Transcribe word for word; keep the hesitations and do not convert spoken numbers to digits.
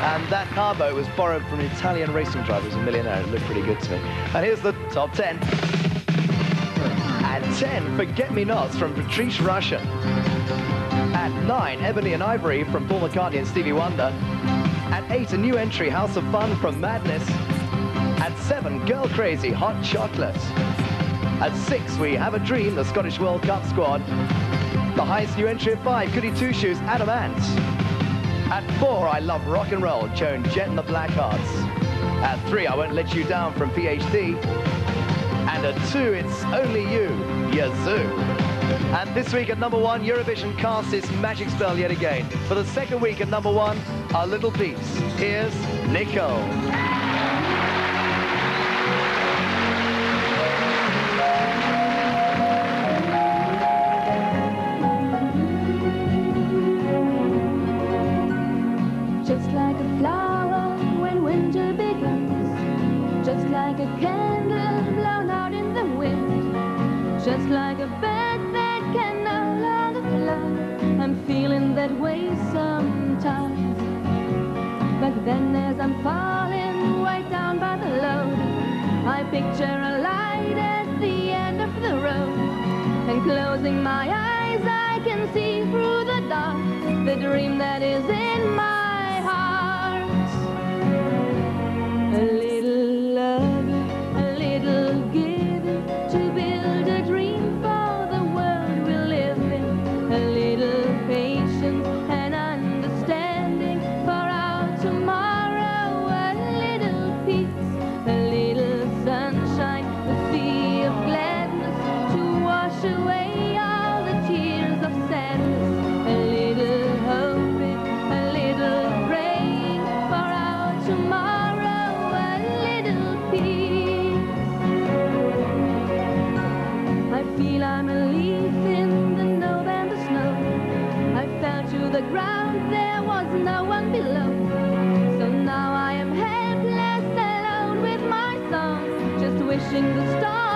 And that car boat was borrowed from an Italian racing driver who's a millionaire. It looked pretty good to me. And here's the top ten. At ten, Forget-Me-Nots from Patrice Rushen. At nine, Ebony and Ivory from Paul McCartney and Stevie Wonder. At eight, a new entry, House of Fun from Madness. At seven, Girl Crazy, Hot Chocolate. At six, we Have a Dream, the Scottish World Cup squad. The highest new entry at five, Goody Two Shoes, Adam Ant. At four, I Love Rock and Roll, Joan Jett and the Blackhearts. At three, I Won't Let You Down from P H D. And at two, it's Only You, Yazoo. And this week at number one, Eurovision cast its magic spell yet again. For the second week at number one, our little piece. Here's Nicole. Just like a flower when winter begins, just like a candle blown out in the wind, just like a bird that can no longer fly. I'm feeling that way sometimes, but then as I'm falling way down by the load, I picture a light at the end of the road, and closing my eyes I can see through the dark the dream that is in my a little love, a little giving to build a dream for the world we live in. A little patience and understanding for our tomorrow. A little peace, a little sunshine, a sea of gladness to wash away all the tears of sadness. A little hoping, a little praying for our tomorrow. I feel I'm a leaf in the snow and the snow. I fell to the ground, there was no one below. So now I am helpless, alone with my song, just wishing the stars